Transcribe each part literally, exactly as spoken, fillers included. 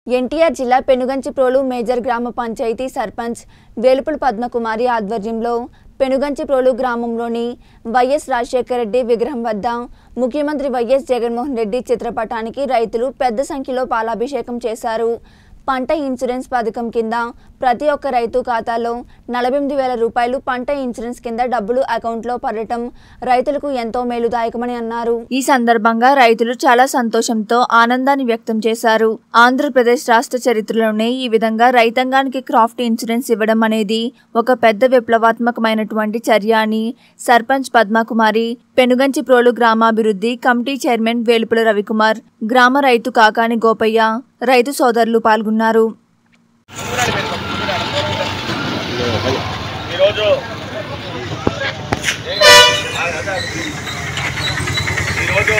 ఎన్టీఆర్ జిల్లా పెనుగంచిప్రోలు మేజర్ గ్రామ పంచాయతీ సర్పంచ్ వేలుపుల పద్మకుమారి ఆధ్వర్యంలో పెనుగంచిప్రోలు గ్రామంలోని వైఎస్ రాజశేఖర రెడ్డి విగ్రహం వద్ద ముఖ్యమంత్రి వైఎస్ జగన్మోహన్ రెడ్డి చిత్రపటానికి రైతులు పెద్ద సంఖ్యలో పాలాభిషేకం చేశారు. పంట ఇన్సూరెన్స్ పథకం కింద ప్రతి ఒక్క రైతు ఖాతాలో నలభై ఎనిమిది వేల రూపాయలు పంట ఇన్సూరెన్స్ కింద డబ్బులు అకౌంట్లో పడటం రైతులకు ఎంతో మేలుదాయకమని అన్నారు. ఈ సందర్భంగా రైతులు చాలా సంతోషంతో ఆనందాన్ని వ్యక్తం చేశారు. ఆంధ్రప్రదేశ్ రాష్ట్ర చరిత్రలోనే ఈ విధంగా రైతాంగానికి క్రాఫ్ట్ ఇన్సూరెన్స్ ఇవ్వడం అనేది ఒక పెద్ద విప్లవాత్మకమైనటువంటి చర్య అని సర్పంచ్ పద్మకుమారి, పెనుగంచిప్రోలు గ్రామాభివృద్ధి కమిటీ చైర్మన్ వేలుపుల రవికుమార్, గ్రామ రైతు కాకాని గోపయ్య, రైతు సోదరులు పాల్గొన్నారు. ఈరోజు ఈరోజు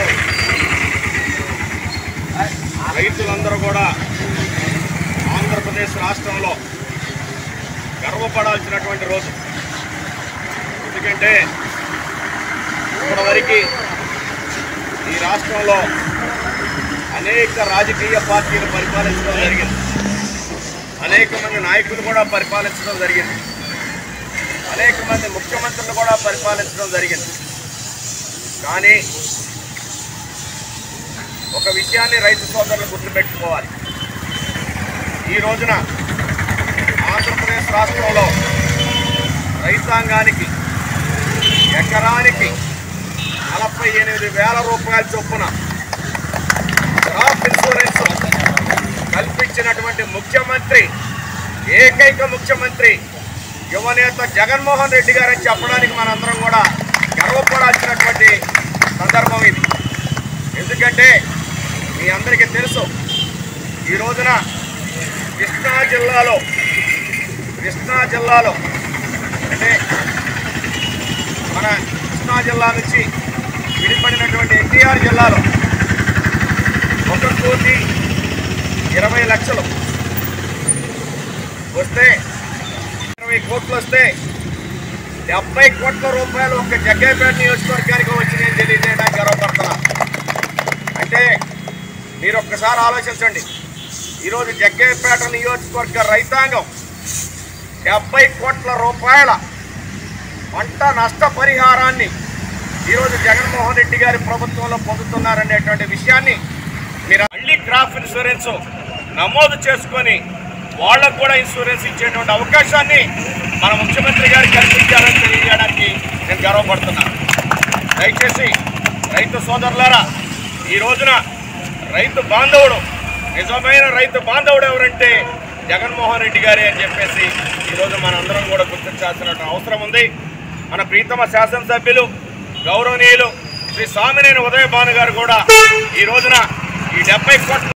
రైతులందరూ కూడా ఆంధ్రప్రదేశ్ రాష్ట్రంలో గర్వపడాల్సినటువంటి రోజు. ఎందుకంటే ఇప్పటివరకు ఈ రాష్ట్రంలో అనేక రాజకీయ పార్టీలు పరిపాలించడం జరిగింది. అనేక మంది నాయకులు కూడా పరిపాలించడం జరిగింది. అనేక మంది ముఖ్యమంత్రులు కూడా పరిపాలించడం జరిగింది. కానీ ఒక విషయాన్ని రైతు సోదరులు గుర్తుపెట్టుకోవాలి. ఈ రోజున ఆంధ్రప్రదేశ్ రాష్ట్రంలో రైతాంగానికి ఎకరానికి నలభై ఎనిమిది వేల రూపాయల చొప్పున క్రాప్ ఇన్సూరెన్స్ కల్పించినటువంటి ముఖ్యమంత్రి, ఏకైక ముఖ్యమంత్రి యువనేత జగన్మోహన్ రెడ్డి గారని చెప్పడానికి మనందరం కూడా గర్వపడాల్సినటువంటి సందర్భం ఇది. ఎందుకంటే మీ అందరికీ తెలుసు, ఈ రోజున కృష్ణా జిల్లాలో కృష్ణా జిల్లాలో అంటే మన కృష్ణా జిల్లా నుంచి విడిపడినటువంటి ఎన్టీఆర్ జిల్లాలో ఒక కోటి ఇరవై లక్షలు వస్తే ఇరవై కోట్లు వస్తే డెబ్బై కోట్ల రూపాయలు ఒక జగ్గయ్యపేట నియోజకవర్గానికి వచ్చి నేను తెలియజేయడానికి గర్వపడుతున్నా. అంటే మీరు ఒక్కసారి ఆలోచించండి. ఈరోజు జగ్గయ్యపేట నియోజకవర్గ రైతాంగం డెబ్బై కోట్ల రూపాయల పంట నష్ట పరిహారాన్ని ఈరోజు జగన్మోహన్ రెడ్డి గారి ప్రభుత్వంలో పొందుతున్నారనేటువంటి విషయాన్ని మీరు మళ్ళీ క్రాప్ ఇన్సూరెన్స్ నమోదు చేసుకొని వాళ్ళకు కూడా ఇన్సూరెన్స్ ఇచ్చేటువంటి అవకాశాన్ని మన ముఖ్యమంత్రి గారు కల్పించారని తెలియజేయడానికి నేను గర్వపడుతున్నాను. దయచేసి రైతు సోదరులారా, ఈ రోజున రైతు బాంధవుడు, నిజమైన రైతు బాంధవుడు ఎవరంటే జగన్మోహన్ రెడ్డి గారే అని చెప్పేసి ఈరోజు మనందరం కూడా గుర్తించాల్సిన అవసరం ఉంది. మన ప్రీతమ శాసనసభ్యులు గౌరవనీయులు శ్రీ స్వామినేని ఉదయభాను గారు కూడా ఈ రోజున ఈ డెబ్బై కోట్ల